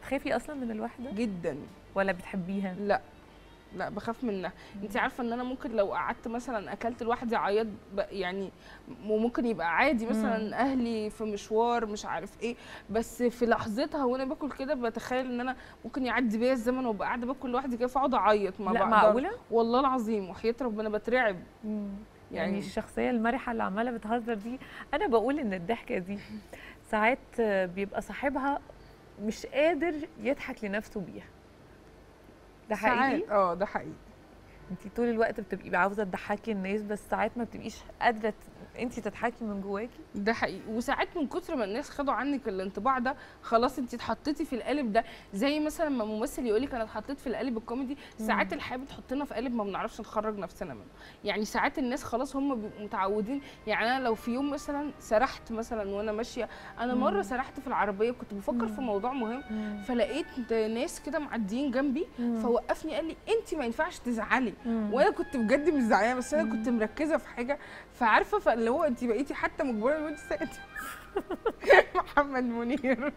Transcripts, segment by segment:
بتخافي اصلا من الوحده جدا. ولا بتحبيها؟ لا لا بخاف منها. انت عارفه ان انا ممكن لو قعدت مثلا اكلت لوحدي اعيط يعني، وممكن يبقى عادي مثلا اهلي في مشوار مش عارف ايه، بس في لحظتها وانا باكل كده بتخيل ان انا ممكن يعدي بيا الزمن وابقى قاعده باكل لوحدي كده فاقعد اعيط. ما لا بقدرش معقوله؟ والله العظيم وحياه ربنا بترعب. يعني الشخصيه المرحه اللي عماله بتهزر دي، انا بقول ان الضحكه دي ساعات بيبقى صاحبها مش قادر يضحك لنفسه بيها. ده حقيقي؟ ده حقيقي. انت طول الوقت بتبقي عاوزه تضحكي الناس، بس ساعات ما بتبقيش قادره انت تضحكي من جواكي. ده حقيقي. وساعات من كتر ما الناس خدوا عنك الانطباع ده خلاص انت اتحطيتي في القالب ده. زي مثلا لما ممثل يقول لك انا اتحطيت في القالب الكوميدي، ساعات الحياه بتحطنا في قالب ما بنعرفش نخرج نفسنا منه. يعني ساعات الناس خلاص هم بيبقوا متعودين. يعني انا لو في يوم مثلا سرحت مثلا وانا ماشيه، انا مره سرحت في العربيه كنت بفكر في موضوع مهم، فلقيت ناس كده معديين جنبي فوقفني قال لي انت ما ينفعش تزعلي، وانا كنت بجد مش زعلانه بس انا كنت مركزه في حاجه. فعارفه فاللي هو انت بقيتي حتى مجبره وانت ساكته. محمد منير.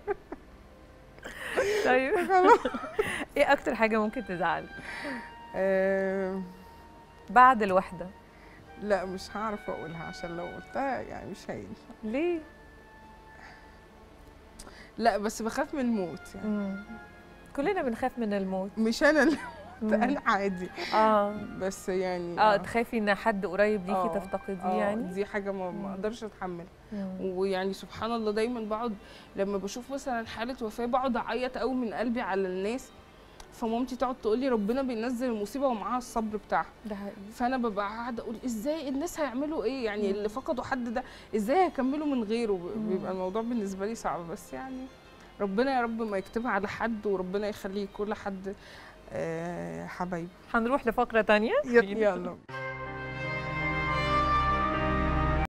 طيب ايه اكتر حاجه ممكن تزعلك بعد الوحده؟ لا مش هعرف اقولها عشان لو قلتها يعني مش هينفع. ليه؟ لا بس بخاف من الموت يعني. كلنا بنخاف من الموت. مش انا اللي انا عادي. بس يعني تخافي ان حد قريب ليكي تفتقديه يعني؟ دي حاجه ما اقدرش اتحملها. ويعني سبحان الله دايما بقعد لما بشوف مثلا حاله وفاه بقعد اعيط قوي من قلبي على الناس. فمامتي تقعد تقول لي ربنا بينزل المصيبه ومعاها الصبر بتاعها. ده حقيقي. فانا ببقى قاعده اقول ازاي الناس هيعملوا ايه يعني اللي فقدوا حد ده ازاي هيكملوا من غيره. بيبقى الموضوع بالنسبه لي صعب. بس يعني ربنا يا رب ما يكتبها على حد وربنا يخليه كل حد حبايبي. هنروح لفقره ثانيه. يلا.